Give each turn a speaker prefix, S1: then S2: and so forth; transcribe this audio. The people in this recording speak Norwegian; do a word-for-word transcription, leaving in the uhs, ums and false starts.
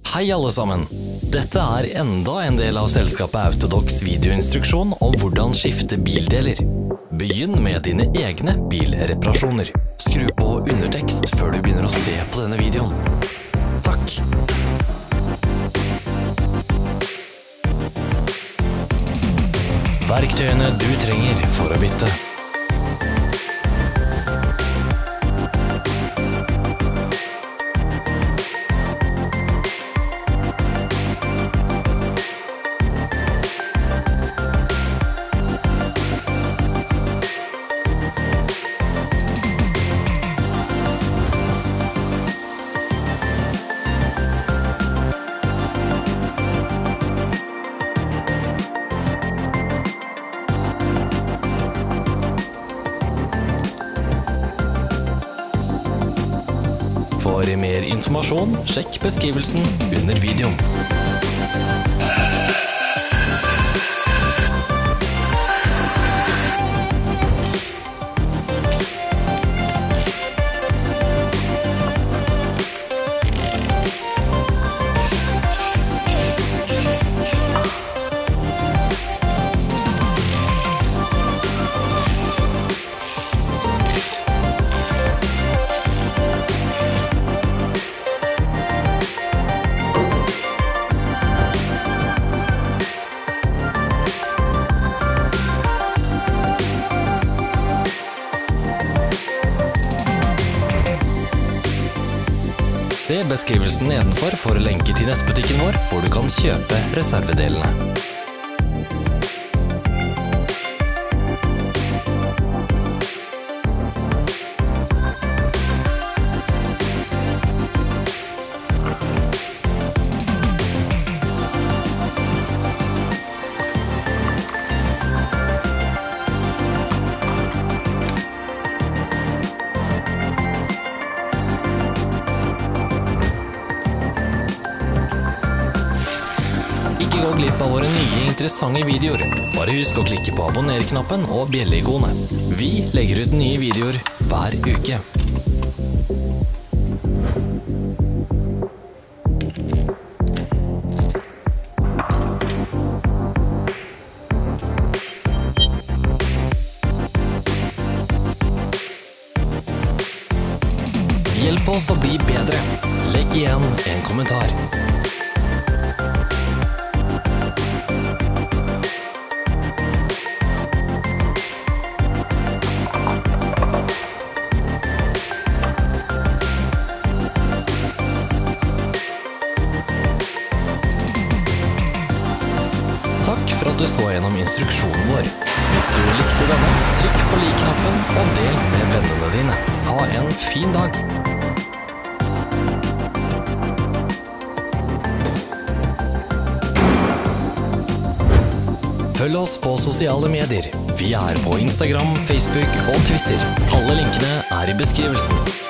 S1: Hei alle sammen! Dette er enda en del av selskapet Autodox videoinstruksjon om hvordan skifte bildeler. Begynn med dine egne bilreparasjoner. Skru på undertekst før du begynner å se på denne videoen. Takk! Verktøyene du trenger for å bytte. For mer informasjon, sjekk beskrivelsen under videoen. Se beskrivelsen nedenfor for lenker til nettbutikken vår, hvor du kan kjøpe reservedelene. Ikke gå glipp av våre nye interessante videoer. Bare husk å klikke på abonner-knappen og bjelle-ikonet. Vi legger ut nye videoer hver uke. Hjelp oss å bli bedre. Legg igjen en kommentar. Takk for at du så gjennom instruksjonen vår. Hvis du likte denne, trykk på like-knappen og del med vennene dine. Ha en fin dag! Følg oss på sosiale medier. Vi er på Instagram, Facebook og Twitter. Alle linkene er i beskrivelsen.